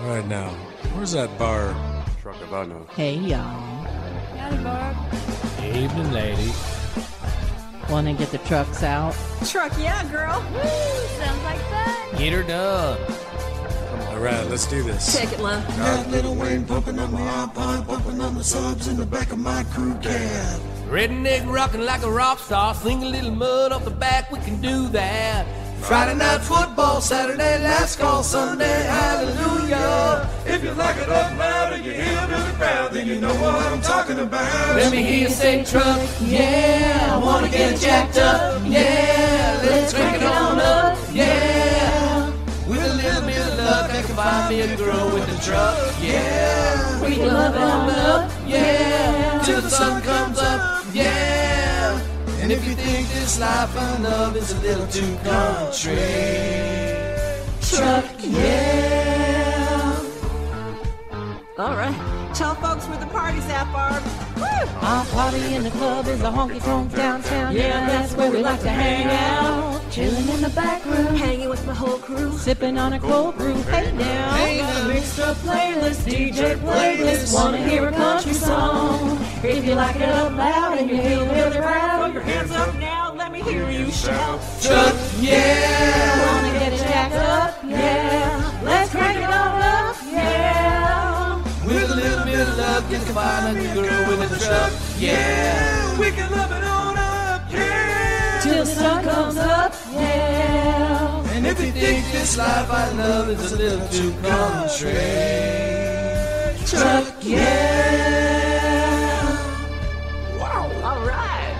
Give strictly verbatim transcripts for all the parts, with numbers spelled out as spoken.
Right now, where's that bar? Truck if I know. Hey, y'all. Howdy, Barb. Evening, ladies. Want to get the trucks out? Truck, yeah, girl. Woo, sounds like fun. Get her done. All right, let's do this. Take it, love. Got Little Wayne bumping on the iPod, bumping on the subs in the back of my crew cab. Redneck rocking like a rock star. Sling a little mud off the back, we can do that. Friday night football, Saturday last call, Sunday hallelujah. If you like it up loud and you hear to the crowd, then you know what I'm talking about. Let me hear you say truck, yeah. I wanna get it jacked up, yeah. Let's crank it on up, yeah. With a little bit of luck, I can find me a girl with a truck, yeah. We can love it on up, yeah. Till the sun comes up, yeah. And if you think this life I love is a little too country, truck, yeah. All right. Tell folks where the party's at, Barb. Woo! Our party in the club is a honky tonk downtown. Yeah, that's where we like to hang out. Chilling in the back room, Hanging with my whole crew. sipping on a cold brew. Hey now, got a mixed up playlist, D J playlist. Wanna hear a country song? If you like it up loud and you feel really proud, Throw your hands up now, let me hear you shout. Truck, yeah. wanna get it jacked up? Yeah, let's crank it on up. Yeah. With a little bit of luck, you can find a girl with a truck, yeah. We can love it on up, yeah. Till the sun comes up, yeah. And if you think this life I love is a little too country, truck, yeah. Wow. All right.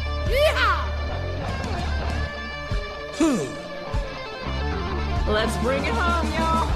Hmm. Let's bring it home, y'all.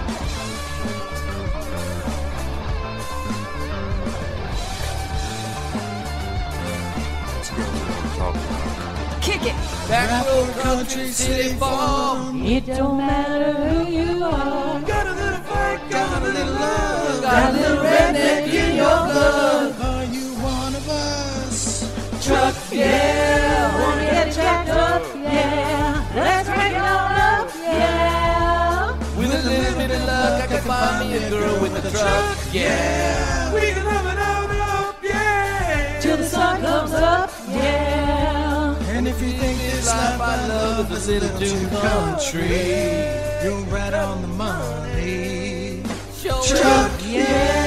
Let's go. What I'm talking about. Kick it. Back road country city farm. It don't matter who you are. Got a little fight, got a little love. Got a little redneck in your blood. Are you one of us? Truck, yeah. Wanna get it jacked up? Yeah. Let's crank it on up, yeah. With a little bit of luck, I can find me a girl with a truck, yeah. We can love it on up, yeah. Till the sun comes up, yeah. And if you think This this life I love is a little too country, you're right on the money. truck, Yeah.